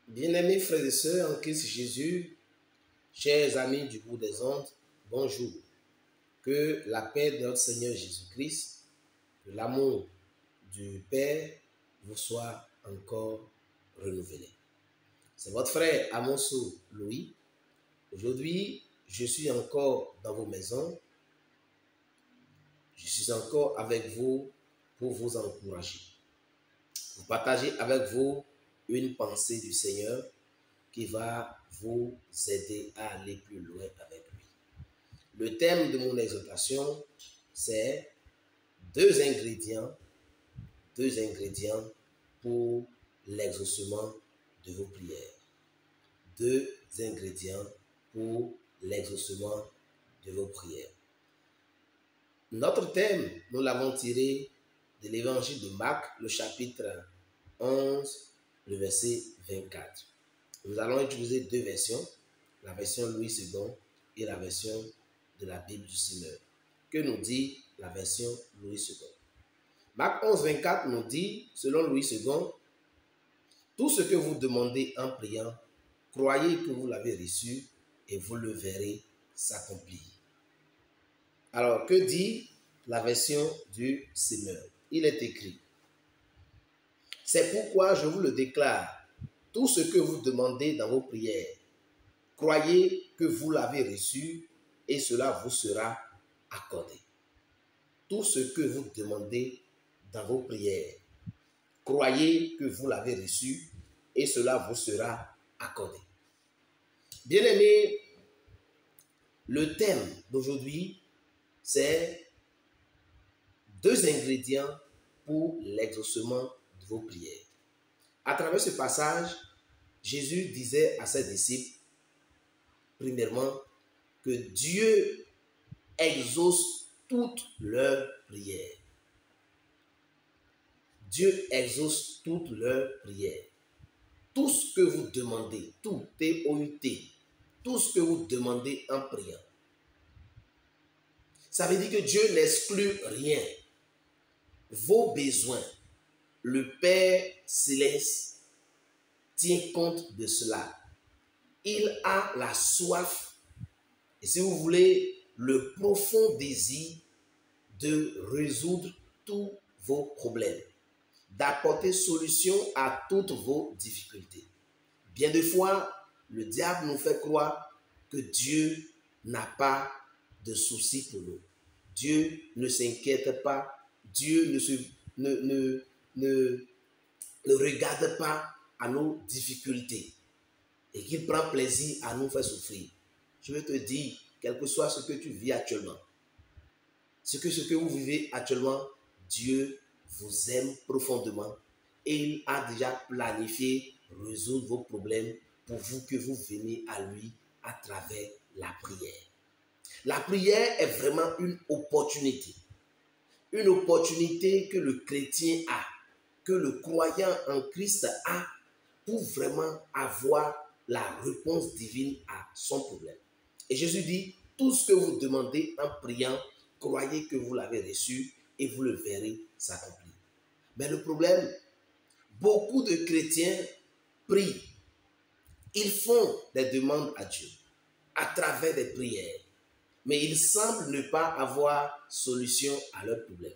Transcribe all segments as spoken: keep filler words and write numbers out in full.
Bien-aimés frères et sœurs en Christ Jésus, chers amis du bout des ondes, bonjour. Que la paix de notre Seigneur Jésus-Christ, que l'amour du Père vous soit encore renouvelé. C'est votre frère Amonso Louis. Aujourd'hui, je suis encore dans vos maisons. Je suis encore avec vous pour vous encourager. Pour partager avec vous une pensée du Seigneur qui va vous aider à aller plus loin avec lui. Le thème de mon exhortation, c'est deux ingrédients, deux ingrédients pour l'exaucement de vos prières. Deux ingrédients pour l'exaucement de vos prières. Notre thème, nous l'avons tiré de l'évangile de Marc, le chapitre onze, le verset vingt-quatre. Nous allons utiliser deux versions, la version Louis second et la version de la Bible du Seigneur. Que nous dit la version Louis second? Marc onze, vingt-quatre nous dit, selon Louis second, « Tout ce que vous demandez en priant, croyez que vous l'avez reçu et vous le verrez s'accomplir. » Alors, que dit la version du Seigneur? Il est écrit, « C'est pourquoi je vous le déclare, tout ce que vous demandez dans vos prières, croyez que vous l'avez reçu et cela vous sera accordé. » Tout ce que vous demandez dans vos prières, croyez que vous l'avez reçu et cela vous sera accordé. Bien-aimés, le thème d'aujourd'hui, c'est deux ingrédients pour l'exaucement de vos prières. À travers ce passage, Jésus disait à ses disciples, premièrement, que Dieu exauce toutes leurs prières. Dieu exauce toutes leurs prières. Tout ce que vous demandez, tout, T O U T, tout ce que vous demandez en priant. Ça veut dire que Dieu n'exclut rien. Vos besoins, le Père Céleste tient compte de cela. Il a la soif, et si vous voulez, le profond désir de résoudre tous vos problèmes, d'apporter solution à toutes vos difficultés. Bien des fois, le diable nous fait croire que Dieu n'a pas de soucis pour nous. Dieu ne s'inquiète pas, Dieu ne, se, ne, ne, ne, ne regarde pas à nos difficultés et qu'il prend plaisir à nous faire souffrir. Je veux te dire, quel que soit ce que tu vis actuellement, ce que, ce que vous vivez actuellement, Dieu vous aime profondément et il a déjà planifié résoudre vos problèmes pour vous que vous venez à lui à travers la prière. La prière est vraiment une opportunité. Une opportunité que le chrétien a, que le croyant en Christ a pour vraiment avoir la réponse divine à son problème. Et Jésus dit, tout ce que vous demandez en priant, croyez que vous l'avez reçu et vous le verrez s'accomplir. Mais le problème, beaucoup de chrétiens prient. Ils font des demandes à Dieu à travers des prières. Mais ils semblent ne pas avoir solution à leurs problèmes.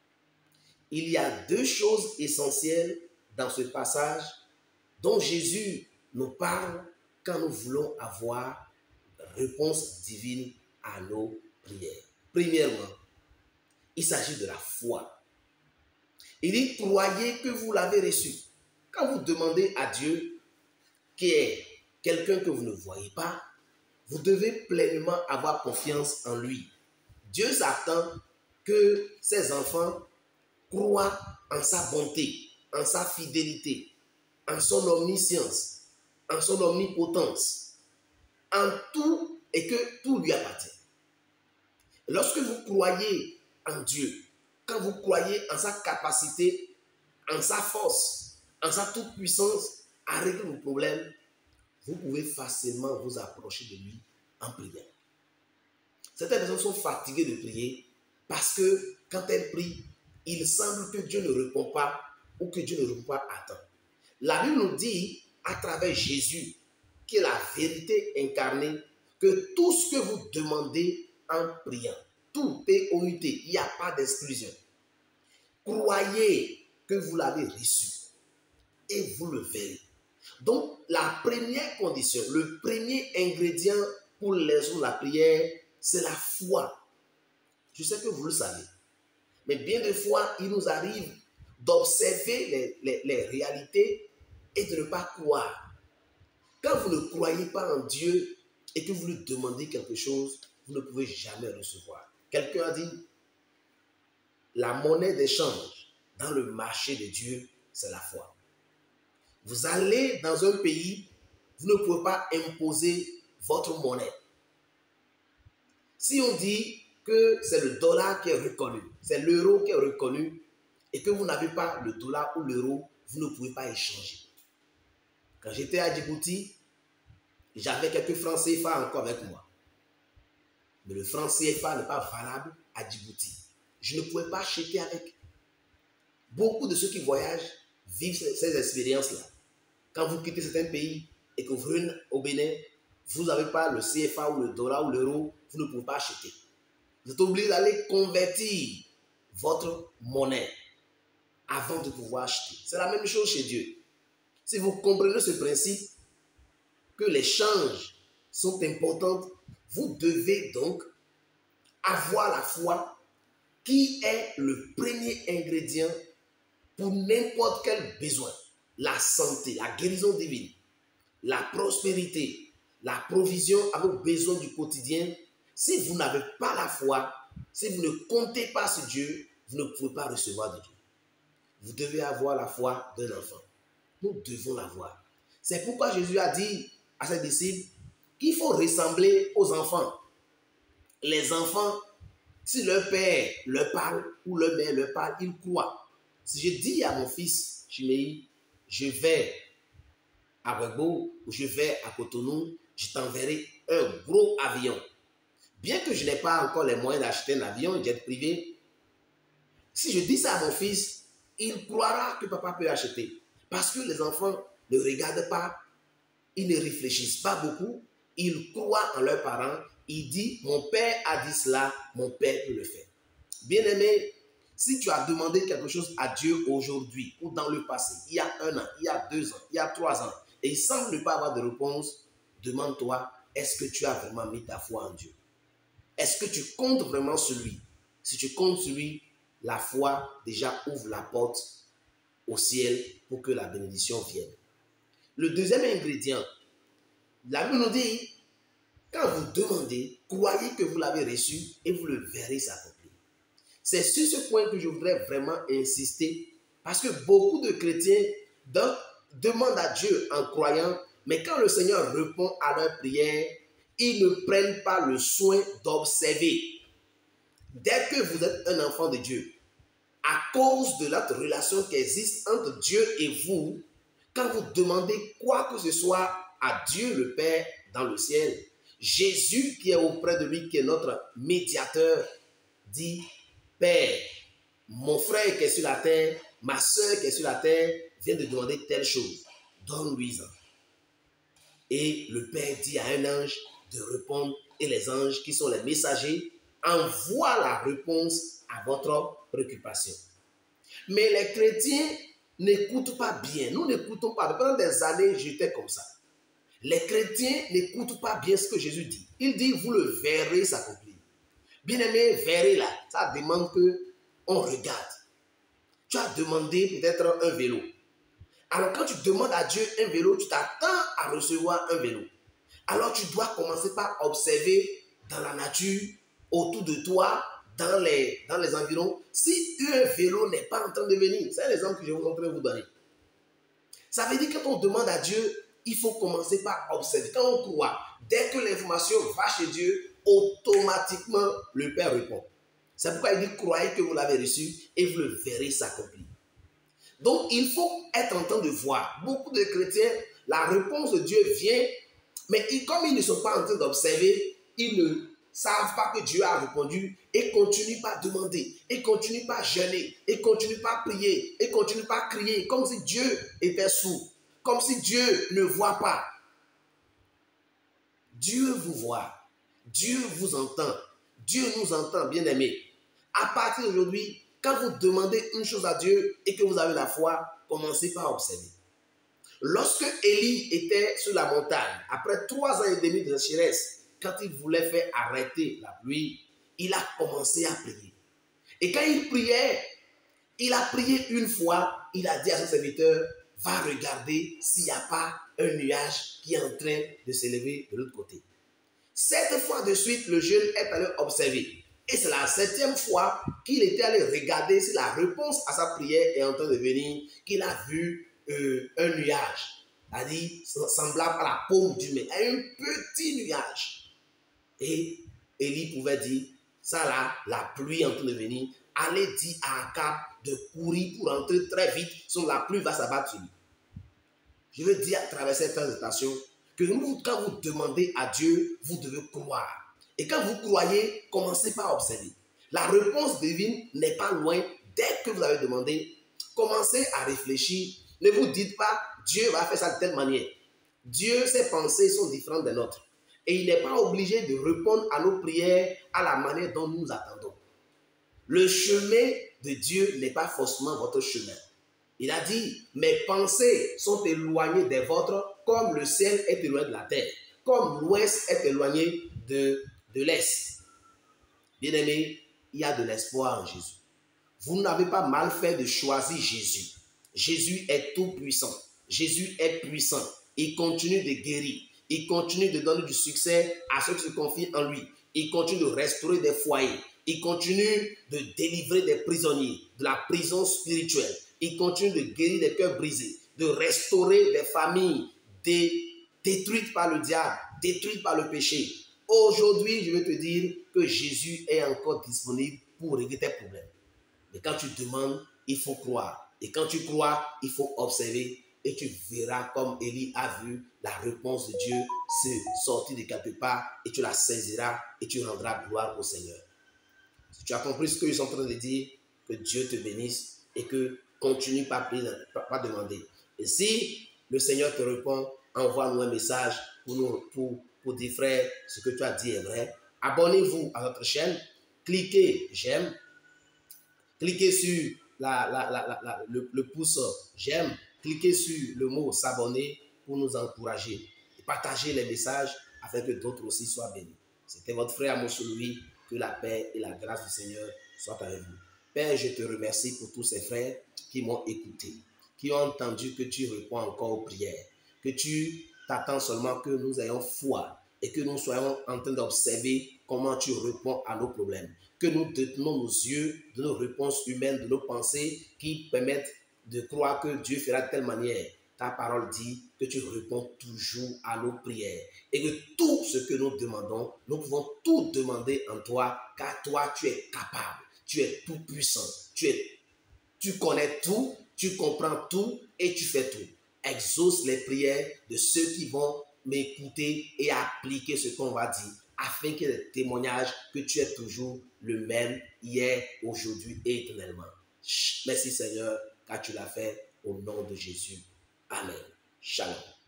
Il y a deux choses essentielles dans ce passage dont Jésus nous parle quand nous voulons avoir réponse divine à nos prières. Premièrement, il s'agit de la foi. Il dit, croyez que vous l'avez reçu. Quand vous demandez à Dieu, qui est quelqu'un que vous ne voyez pas, vous devez pleinement avoir confiance en lui. Dieu s'attend que ses enfants croient en sa bonté, en sa fidélité, en son omniscience, en son omnipotence, en tout et que tout lui appartient. Lorsque vous croyez en Dieu, quand vous croyez en sa capacité, en sa force, en sa toute-puissance à régler vos problèmes, vous pouvez facilement vous approcher de lui en priant. Certaines personnes sont fatiguées de prier parce que quand elles prient, il semble que Dieu ne répond pas ou que Dieu ne répond pas à temps. La Bible nous dit à travers Jésus, qui est la vérité incarnée, que tout ce que vous demandez en priant, tout est O U T, il n'y a pas d'exclusion. Croyez que vous l'avez reçu et vous le verrez. Donc, la première condition, le premier ingrédient pour les la prière, c'est la foi. Je sais que vous le savez. Mais bien des fois, il nous arrive d'observer les, les, les réalités et de ne pas croire. Quand vous ne croyez pas en Dieu et que vous lui demandez quelque chose, vous ne pouvez jamais recevoir. Quelqu'un a dit, la monnaie d'échange dans le marché de Dieu, c'est la foi. Vous allez dans un pays, vous ne pouvez pas imposer votre monnaie. Si on dit que c'est le dollar qui est reconnu, c'est l'euro qui est reconnu, et que vous n'avez pas le dollar ou l'euro, vous ne pouvez pas échanger. Quand j'étais à Djibouti, j'avais quelques francs C F A encore avec moi. Mais le franc C F A n'est pas valable à Djibouti. Je ne pouvais pas acheter avec. Beaucoup de ceux qui voyagent vivent ces, ces expériences-là. Quand vous quittez certains pays et que vous venez au Bénin, vous n'avez pas le C F A ou le dollar ou l'euro, vous ne pouvez pas acheter. Vous êtes obligé d'aller convertir votre monnaie avant de pouvoir acheter. C'est la même chose chez Dieu. Si vous comprenez ce principe, que les changes sont importantes, vous devez donc avoir la foi qui est le premier ingrédient pour n'importe quel besoin. La santé, la guérison divine, la prospérité, la provision à vos besoins du quotidien. Si vous n'avez pas la foi, si vous ne comptez pas sur Dieu, vous ne pouvez pas recevoir de Dieu. Vous devez avoir la foi d'un enfant. Nous devons l'avoir. C'est pourquoi Jésus a dit à ses disciples qu'il faut ressembler aux enfants. Les enfants, si leur père leur parle ou leur mère leur parle, ils croient. Si je dis à mon fils, Chimei, je vais à Webo ou je vais à Cotonou, je t'enverrai un gros avion. Bien que je n'ai pas encore les moyens d'acheter un avion, un jet privé, si je dis ça à mon fils, il croira que papa peut acheter. Parce que les enfants ne regardent pas, ils ne réfléchissent pas beaucoup, ils croient en leurs parents, ils disent, mon père a dit cela, mon père peut le faire. Bien-aimé, si tu as demandé quelque chose à Dieu aujourd'hui ou dans le passé, il y a un an, il y a deux ans, il y a trois ans, et il semble ne pas avoir de réponse, demande-toi, est-ce que tu as vraiment mis ta foi en Dieu? Est-ce que tu comptes vraiment sur lui? Si tu comptes sur lui, la foi déjà ouvre la porte au ciel pour que la bénédiction vienne. Le deuxième ingrédient, la Bible nous dit, quand vous demandez, croyez que vous l'avez reçu et vous le verrez s'accomplir. C'est sur ce point que je voudrais vraiment insister parce que beaucoup de chrétiens donc, demandent à Dieu en croyant, mais quand le Seigneur répond à leur prière, ils ne prennent pas le soin d'observer. Dès que vous êtes un enfant de Dieu, à cause de la relation qui existe entre Dieu et vous, quand vous demandez quoi que ce soit à Dieu le Père dans le ciel, Jésus qui est auprès de lui, qui est notre médiateur, dit, Père, mon frère qui est sur la terre, ma soeur qui est sur la terre, vient de demander telle chose, donne-lui-en. Et le Père dit à un ange de répondre, et les anges qui sont les messagers envoient la réponse à votre préoccupation. Mais les chrétiens n'écoutent pas bien. Nous n'écoutons pas. Pendant des années, j'étais comme ça. Les chrétiens n'écoutent pas bien ce que Jésus dit. Il dit, vous le verrez s'accomplir. Bien-aimé, verrez là. Ça demande qu'on regarde. Tu as demandé peut-être un vélo. Alors quand tu demandes à Dieu un vélo, tu t'attends à recevoir un vélo. Alors tu dois commencer par observer dans la nature, autour de toi, dans les, dans les environs, si un vélo n'est pas en train de venir. C'est un exemple que je suis en train de vous donner. Ça veut dire que quand on demande à Dieu, il faut commencer par observer. Quand on croit, dès que l'information va chez Dieu, automatiquement, le Père répond. C'est pourquoi il dit, croyez que vous l'avez reçu et vous le verrez s'accomplir. Donc, il faut être en train de voir. Beaucoup de chrétiens, la réponse de Dieu vient, mais ils, comme ils ne sont pas en train d'observer, ils ne savent pas que Dieu a répondu et continuent pas à demander, et continuent pas à jeûner, et continuent pas à prier, et continuent pas à crier, comme si Dieu était sourd. comme si Dieu ne voit pas. Dieu vous voit. Dieu vous entend. Dieu nous entend, bien-aimés. À partir d'aujourd'hui, quand vous demandez une chose à Dieu et que vous avez la foi, commencez par observer. Lorsque Élie était sur la montagne, après trois ans et demi de sécheresse, quand il voulait faire arrêter la pluie, il a commencé à prier. Et quand il priait, il a prié une fois, il a dit à son serviteur, va regarder s'il n'y a pas un nuage qui est en train de s'élever de l'autre côté. Sept fois de suite, le jeune est allé observer. Et c'est la septième fois qu'il était allé regarder si la réponse à sa prière est en train de venir, qu'il a vu euh, un nuage, c'est-à-dire semblable à la paume du main, un petit nuage. Et Élie pouvait dire, ça là, la pluie est en train de venir. Allez dire à Akab de courir pour entrer très vite, sinon la pluie va s'abattre sur lui. Je veux dire à travers cette présentation que nous, quand vous demandez à Dieu, vous devez croire. Et quand vous croyez, commencez par observer. La réponse divine n'est pas loin. Dès que vous avez demandé, commencez à réfléchir. Ne vous dites pas, Dieu va faire ça de telle manière. Dieu, ses pensées sont différentes des nôtres. Et il n'est pas obligé de répondre à nos prières à la manière dont nous attendons. Le chemin de Dieu n'est pas forcément votre chemin. Il a dit, mes pensées sont éloignées des vôtres comme le ciel est éloigné de la terre, comme l'ouest est éloigné de, de l'est. Bien-aimés, il y a de l'espoir en Jésus. Vous n'avez pas mal fait de choisir Jésus. Jésus est tout puissant. Jésus est puissant. Il continue de guérir. Il continue de donner du succès à ceux qui se confient en lui. Il continue de restaurer des foyers. Il continue de délivrer des prisonniers de la prison spirituelle. Il continue de guérir des cœurs brisés, de restaurer des familles détruites par le diable, détruites par le péché. Aujourd'hui, je veux te dire que Jésus est encore disponible pour régler tes problèmes. Mais quand tu demandes, il faut croire. Et quand tu crois, il faut observer. Et tu verras comme Élie a vu la réponse de Dieu se sortir de quelque part. Et tu la saisiras et tu rendras gloire au Seigneur. Si tu as compris ce que je suis en train de dire, que Dieu te bénisse et que continue par prier, pas demander. Et si le Seigneur te répond, envoie-nous un message pour, nous, pour, pour dire, frère, ce que tu as dit est vrai. Abonnez-vous à notre chaîne, cliquez j'aime, cliquez sur la, la, la, la, la, le, le pouce j'aime, cliquez sur le mot s'abonner pour nous encourager. Et partagez les messages afin que d'autres aussi soient bénis. C'était votre frère Amos Louis. Que la paix et la grâce du Seigneur soient avec vous. Père, je te remercie pour tous ces frères qui m'ont écouté, qui ont entendu que tu réponds encore aux prières, que tu t'attends seulement que nous ayons foi et que nous soyons en train d'observer comment tu réponds à nos problèmes, que nous détenons nos yeux de nos réponses humaines, de nos pensées qui permettent de croire que Dieu fera de telle manière. Ta parole dit que tu réponds toujours à nos prières et que tout ce que nous demandons, nous pouvons tout demander en toi, car toi, tu es capable, tu es tout puissant, tu, es, tu connais tout, tu comprends tout et tu fais tout. Exauce les prières de ceux qui vont m'écouter et appliquer ce qu'on va dire, afin qu'il y ait des témoignages que tu es toujours le même hier, aujourd'hui et éternellement. Merci Seigneur, car tu l'as fait au nom de Jésus. Amen. Shalom.